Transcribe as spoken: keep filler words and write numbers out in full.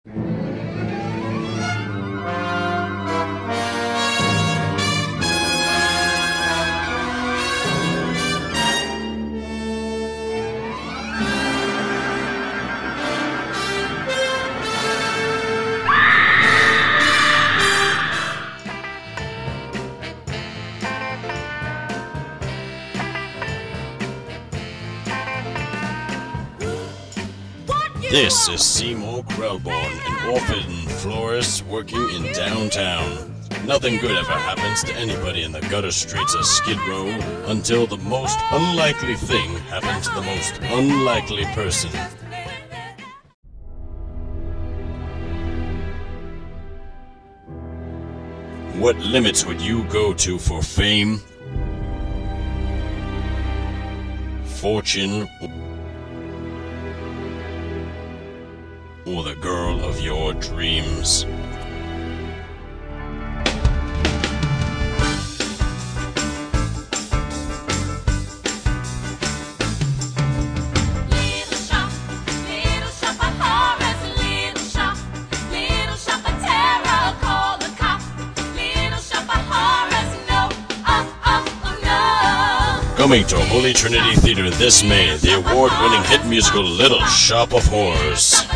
This is Seymour Krellborn, an orphan florist working in downtown. Nothing good ever happens to anybody in the gutter streets of Skid Row until the most unlikely thing happens to the most unlikely person. What limits would you go to for fame, fortune, or the girl of your dreams? Coming to Holy Trinity Theater this May, the award-winning hit musical Little Shop of Horrors.